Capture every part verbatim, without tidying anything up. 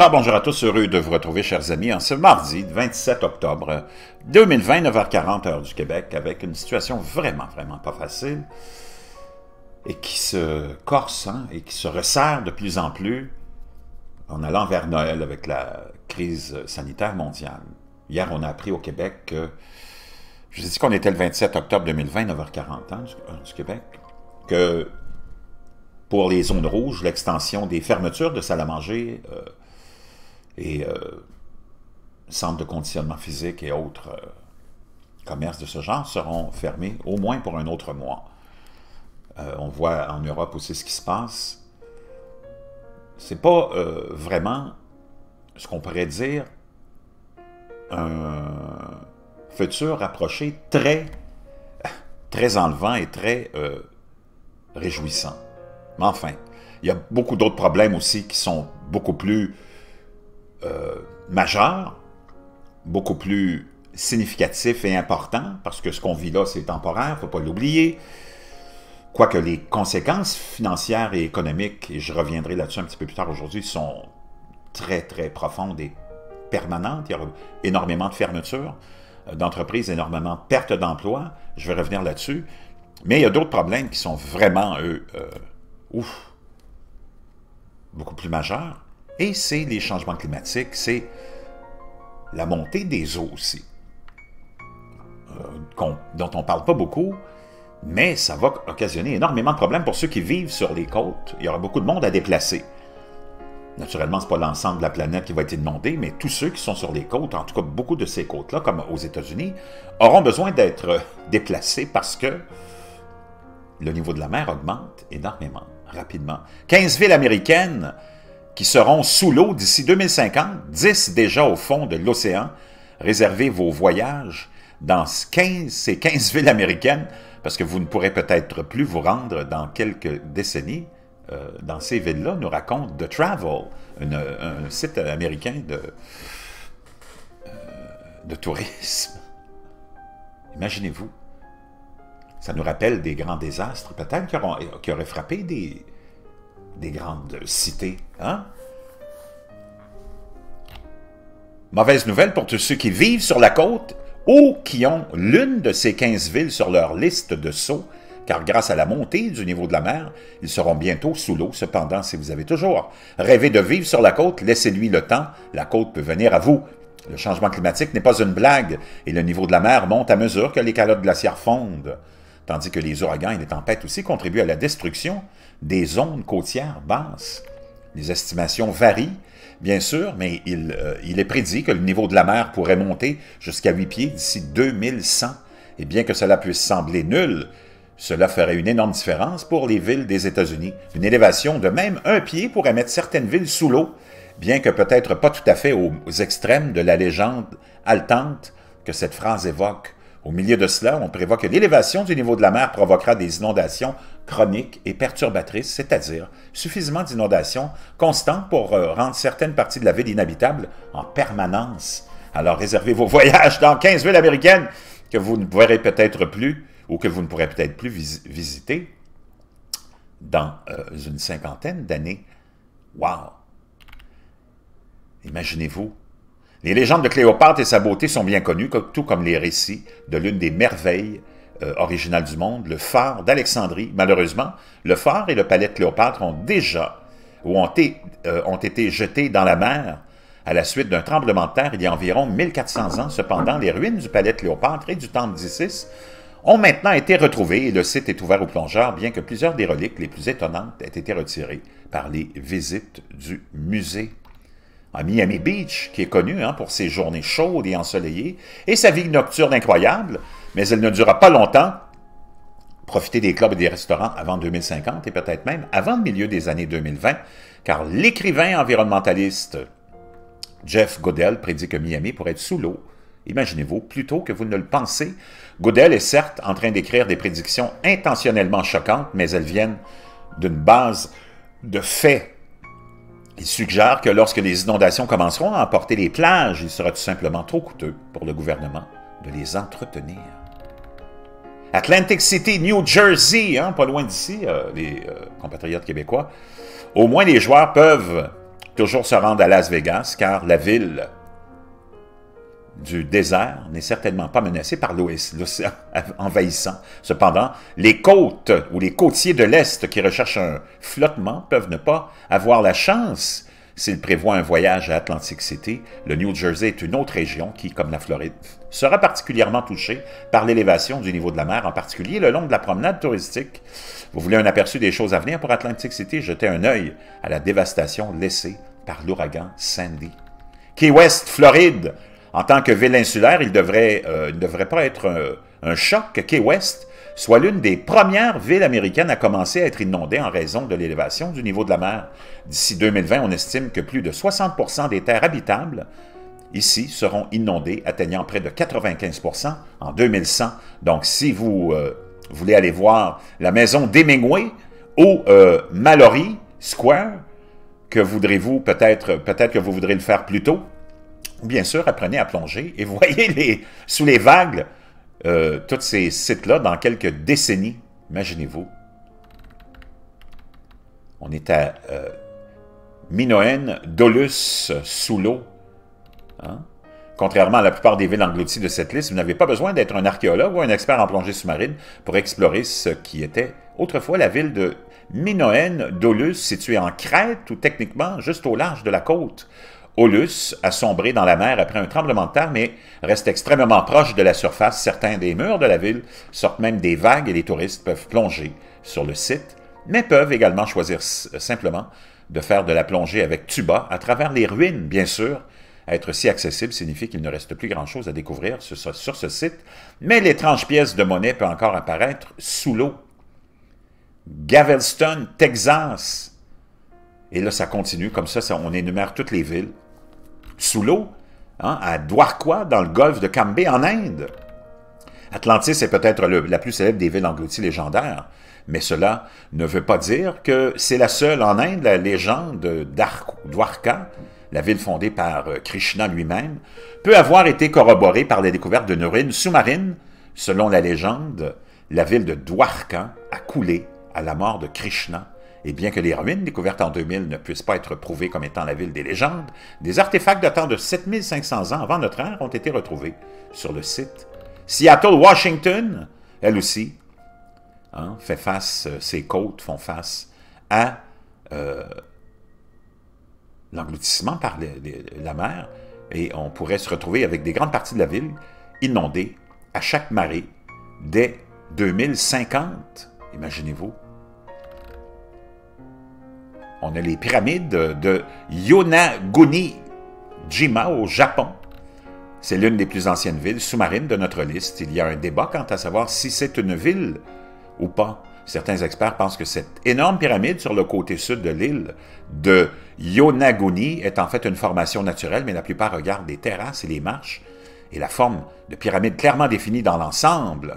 Alors bonjour à tous, heureux de vous retrouver chers amis en ce mardi vingt-sept octobre deux mille vingt, neuf heures quarante heure du Québec, avec une situation vraiment, vraiment pas facile et qui se corse hein, et qui se resserre de plus en plus en allant vers Noël avec la crise sanitaire mondiale. Hier, on a appris au Québec que, je vous ai dit qu'on était le vingt-sept octobre deux mille vingt, neuf heures quarante hein, du, du Québec, que pour les zones rouges, l'extension des fermetures de salles à manger euh, et euh, centres de conditionnement physique et autres euh, commerces de ce genre seront fermés au moins pour un autre mois. Euh, on voit en Europe aussi ce qui se passe. C'est pas euh, vraiment ce qu'on pourrait dire un futur rapproché très, très enlevant et très euh, réjouissant. Mais enfin, il y a beaucoup d'autres problèmes aussi qui sont beaucoup plus euh, majeurs, beaucoup plus significatifs et importants, parce que ce qu'on vit là, c'est temporaire, il ne faut pas l'oublier. Quoique les conséquences financières et économiques, et je reviendrai là-dessus un petit peu plus tard aujourd'hui, sont très, très profondes et permanentes. Il y aura énormément de fermetures d'entreprises, énormément de pertes d'emplois. Je vais revenir là-dessus. Mais il y a d'autres problèmes qui sont vraiment, eux, euh, ouf, beaucoup plus majeurs. Et c'est les changements climatiques, c'est la montée des eaux aussi, euh, dont on ne parle pas beaucoup, mais ça va occasionner énormément de problèmes pour ceux qui vivent sur les côtes. Il y aura beaucoup de monde à déplacer. Naturellement, ce n'est pas l'ensemble de la planète qui va être inondée, mais tous ceux qui sont sur les côtes, en tout cas beaucoup de ces côtes-là, comme aux États-Unis, auront besoin d'être déplacés parce que le niveau de la mer augmente énormément, rapidement. quinze villes américaines qui seront sous l'eau d'ici deux mille cinquante, dix déjà au fond de l'océan. Réservez vos voyages dans quinze, ces quinze villes américaines, parce que vous ne pourrez peut-être plus vous rendre dans quelques décennies euh, dans ces villes-là, nous raconte The Travel, une, un site américain de, euh, de tourisme. Imaginez-vous. Ça nous rappelle des grands désastres, peut-être, qui, qui auraient frappé des, des grandes cités. Hein? Mauvaise nouvelle pour tous ceux qui vivent sur la côte ou qui ont l'une de ces quinze villes sur leur liste de sauts, car grâce à la montée du niveau de la mer, ils seront bientôt sous l'eau. Cependant, si vous avez toujours rêvé de vivre sur la côte, laissez-lui le temps, la côte peut venir à vous. Le changement climatique n'est pas une blague, et le niveau de la mer monte à mesure que les calottes glaciaires fondent. Tandis que les ouragans et les tempêtes aussi contribuent à la destruction des zones côtières basses. Les estimations varient, bien sûr, mais il, euh, il est prédit que le niveau de la mer pourrait monter jusqu'à huit pieds d'ici deux mille cent. Et bien que cela puisse sembler nul, cela ferait une énorme différence pour les villes des États-Unis. Une élévation de même un pied pourrait mettre certaines villes sous l'eau, bien que peut-être pas tout à fait aux extrêmes de la légende haletante que cette phrase évoque. Au milieu de cela, on prévoit que l'élévation du niveau de la mer provoquera des inondations chroniques et perturbatrices, c'est-à-dire suffisamment d'inondations constantes pour euh, rendre certaines parties de la ville inhabitables en permanence. Alors réservez vos voyages dans quinze villes américaines que vous ne verrez peut-être plus ou que vous ne pourrez peut-être plus vis visiter dans euh, une cinquantaine d'années. Wow! Imaginez-vous. Les légendes de Cléopâtre et sa beauté sont bien connues, tout comme les récits de l'une des merveilles euh, originales du monde, le phare d'Alexandrie. Malheureusement, le phare et le palais de Cléopâtre ont déjà, ou ont, été, euh, ont été jetés dans la mer à la suite d'un tremblement de terre il y a environ mille quatre cents ans. Cependant, les ruines du palais de Cléopâtre et du temple d'Isis ont maintenant été retrouvées et le site est ouvert aux plongeurs, bien que plusieurs des reliques les plus étonnantes aient été retirées par les visites du musée. À Miami Beach, qui est connu hein, pour ses journées chaudes et ensoleillées, et sa vie nocturne incroyable, mais elle ne durera pas longtemps. Profitez des clubs et des restaurants avant deux mille cinquante et peut-être même avant le milieu des années deux mille vingt, car l'écrivain environnementaliste Jeff Goodell prédit que Miami pourrait être sous l'eau. Imaginez-vous, plutôt que vous ne le pensez. Goodell est certes en train d'écrire des prédictions intentionnellement choquantes, mais elles viennent d'une base de faits. Il suggère que lorsque les inondations commenceront à emporter les plages, il sera tout simplement trop coûteux pour le gouvernement de les entretenir. Atlantic City, New Jersey, hein, pas loin d'ici, euh, les euh, compatriotes québécois, au moins les joueurs peuvent toujours se rendre à Las Vegas, car la ville du désert n'est certainement pas menacée par l'océan envahissant. Cependant, les côtes ou les côtiers de l'Est qui recherchent un flottement peuvent ne pas avoir la chance s'ils prévoient un voyage à Atlantic City. Le New Jersey est une autre région qui, comme la Floride, sera particulièrement touchée par l'élévation du niveau de la mer, en particulier le long de la promenade touristique. Vous voulez un aperçu des choses à venir pour Atlantic City? Jetez un œil à la dévastation laissée par l'ouragan Sandy. Key West, Floride. En tant que ville insulaire, il devrait, euh, il ne devrait pas être un, un choc que Key West soit l'une des premières villes américaines à commencer à être inondée en raison de l'élévation du niveau de la mer. D'ici deux mille vingt, on estime que plus de soixante pour cent des terres habitables ici seront inondées, atteignant près de quatre-vingt-quinze pour cent en deux mille cent. Donc, si vous euh, voulez aller voir la maison d'Hemingway ou euh, Mallory Square, que voudrez-vous peut-être, peut-être que vous voudrez le faire plus tôt, bien sûr, apprenez à plonger et voyez les, sous les vagues euh, tous ces sites-là dans quelques décennies. Imaginez-vous. On est à euh, Minoen, Duluth, sous l'eau. Hein? Contrairement à la plupart des villes englouties de cette liste, vous n'avez pas besoin d'être un archéologue ou un expert en plongée sous-marine pour explorer ce qui était autrefois la ville de Minoen, Duluth, située en Crète ou techniquement juste au large de la côte. Aulus a sombré dans la mer après un tremblement de terre, mais reste extrêmement proche de la surface. Certains des murs de la ville sortent même des vagues et les touristes peuvent plonger sur le site, mais peuvent également choisir simplement de faire de la plongée avec tuba à travers les ruines, bien sûr. Être si accessible signifie qu'il ne reste plus grand-chose à découvrir sur ce, sur ce site, mais l'étrange pièce de monnaie peut encore apparaître sous l'eau. Galveston, Texas. Et là, ça continue, comme ça, ça on énumère toutes les villes. Sous l'eau, hein, à Dwarka, dans le golfe de Cambay, en Inde. Atlantis est peut-être la plus célèbre des villes englouties légendaires, mais cela ne veut pas dire que c'est la seule en Inde. La légende de Dwarka, la ville fondée par Krishna lui-même, peut avoir été corroborée par la découverte d'une ruine sous-marine. Selon la légende, la ville de Dwarka a coulé à la mort de Krishna. Et bien que les ruines découvertes en deux mille ne puissent pas être prouvées comme étant la ville des légendes, des artefacts datant de sept mille cinq cents ans avant notre ère ont été retrouvés sur le site. Seattle, Washington, elle aussi, hein, fait face, ses côtes font face à euh, l'engloutissement par les, les, la mer, et on pourrait se retrouver avec des grandes parties de la ville inondées à chaque marée dès deux mille cinquante. Imaginez-vous. On a les pyramides de Yonaguni-jima au Japon. C'est l'une des plus anciennes villes sous-marines de notre liste. Il y a un débat quant à savoir si c'est une ville ou pas. Certains experts pensent que cette énorme pyramide sur le côté sud de l'île de Yonaguni est en fait une formation naturelle, mais la plupart regardent les terrasses et les marches et la forme de pyramide clairement définie dans l'ensemble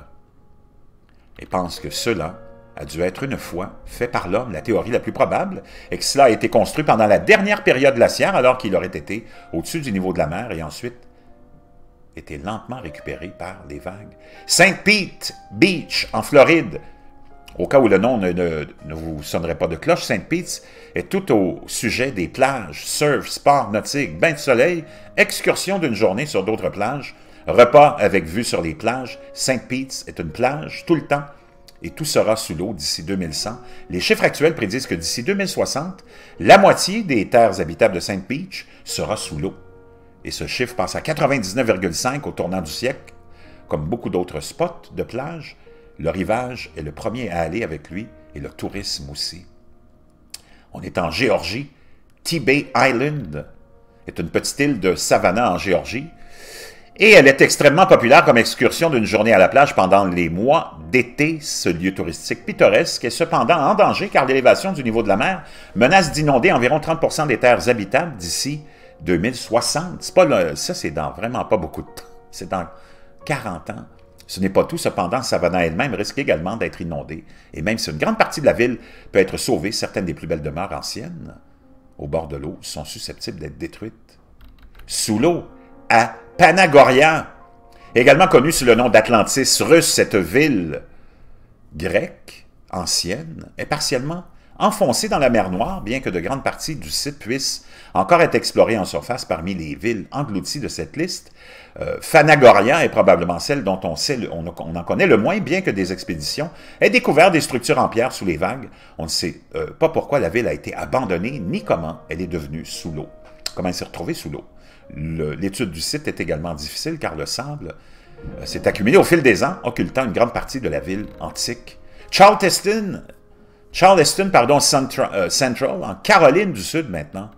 et pensent que cela a dû être une fois fait par l'homme. La théorie la plus probable est que cela a été construit pendant la dernière période glaciaire, alors qu'il aurait été au-dessus du niveau de la mer et ensuite été lentement récupéré par les vagues. Saint Pete Beach, en Floride. Au cas où le nom ne, ne, ne vous sonnerait pas de cloche, Saint Pete est tout au sujet des plages, surf, sport nautique, bain de soleil, excursion d'une journée sur d'autres plages, repas avec vue sur les plages. Saint Pete est une plage tout le temps, et tout sera sous l'eau d'ici deux mille cent. Les chiffres actuels prédisent que d'ici deux mille soixante, la moitié des terres habitables de Saint Beach sera sous l'eau. Et ce chiffre passe à quatre-vingt-dix-neuf virgule cinq au tournant du siècle. Comme beaucoup d'autres spots de plage, le rivage est le premier à aller avec lui, et le tourisme aussi. On est en Géorgie. Tibet Island est une petite île de Savannah en Géorgie. Et elle est extrêmement populaire comme excursion d'une journée à la plage pendant les mois d'été. Ce lieu touristique pittoresque est cependant en danger car l'élévation du niveau de la mer menace d'inonder environ trente pour cent des terres habitables d'ici deux mille soixante. C'est pas le, ça, c'est dans vraiment pas beaucoup de temps. C'est dans quarante ans. Ce n'est pas tout. Cependant, Savannah elle-même risque également d'être inondée. Et même si une grande partie de la ville peut être sauvée, certaines des plus belles demeures anciennes au bord de l'eau sont susceptibles d'être détruites. Sous l'eau, à Panagoria, également connue sous le nom d'Atlantis russe, cette ville grecque ancienne est partiellement enfoncé dans la mer Noire, bien que de grandes parties du site puissent encore être explorées en surface parmi les villes englouties de cette liste. Euh, Phanagoria est probablement celle dont on, sait, on, on en connaît le moins, bien que des expéditions aient découvert des structures en pierre sous les vagues. On ne sait euh, pas pourquoi la ville a été abandonnée, ni comment elle est devenue sous l'eau. Comment elle s'est retrouvée sous l'eau. L'étude du site est également difficile, car le sable euh, s'est accumulé au fil des ans, occultant une grande partie de la ville antique. Charleston, Charleston pardon, Central, euh, Central, en Caroline du Sud maintenant.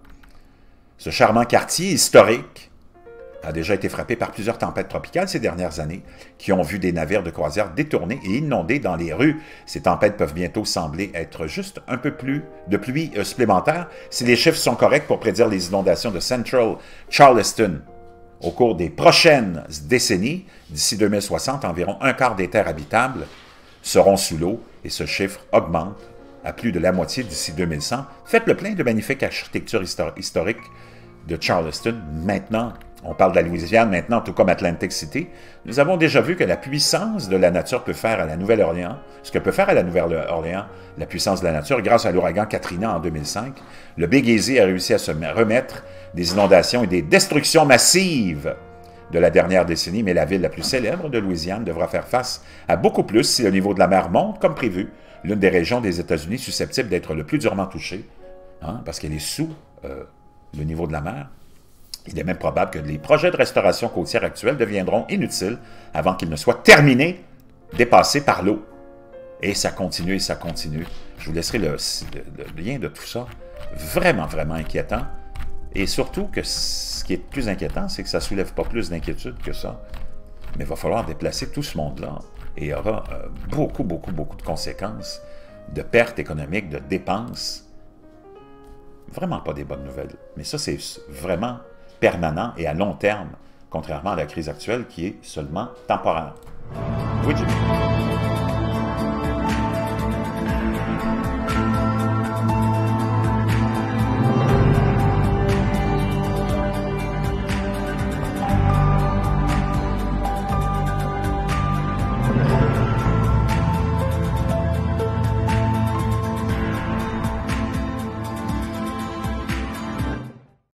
Ce charmant quartier historique a déjà été frappé par plusieurs tempêtes tropicales ces dernières années, qui ont vu des navires de croisière détournés et inondés dans les rues. Ces tempêtes peuvent bientôt sembler être juste un peu plus de pluie euh, supplémentaire, si les chiffres sont corrects pour prédire les inondations de Central Charleston. Au cours des prochaines décennies, d'ici deux mille soixante, environ un quart des terres habitables seront sous l'eau, et ce chiffre augmente à plus de la moitié d'ici deux mille cent. Faites le plein de magnifique architecture historique de Charleston. Maintenant, on parle de la Louisiane maintenant, tout comme Atlantic City. Nous avons déjà vu que la puissance de la nature peut faire à la Nouvelle-Orléans, ce que peut faire à la Nouvelle-Orléans la puissance de la nature, grâce à l'ouragan Katrina en deux mille cinq, le Big Easy a réussi à se remettre des inondations et des destructions massives de la dernière décennie, mais la ville la plus célèbre de Louisiane devra faire face à beaucoup plus si le niveau de la mer monte comme prévu, l'une des régions des États-Unis susceptibles d'être le plus durement touchée, hein, parce qu'elle est sous euh, le niveau de la mer. Il est même probable que les projets de restauration côtière actuels deviendront inutiles avant qu'ils ne soient terminés, dépassés par l'eau. Et ça continue et ça continue. Je vous laisserai le, le, le lien de tout ça. Vraiment, vraiment inquiétant. Et surtout, que ce qui est plus inquiétant, c'est que ça ne soulève pas plus d'inquiétude que ça. Mais il va falloir déplacer tout ce monde-là. Et il y aura euh, beaucoup, beaucoup, beaucoup de conséquences, de pertes économiques, de dépenses. Vraiment pas des bonnes nouvelles. Mais ça, c'est vraiment permanent et à long terme, contrairement à la crise actuelle qui est seulement temporaire. Oui, Jimmy.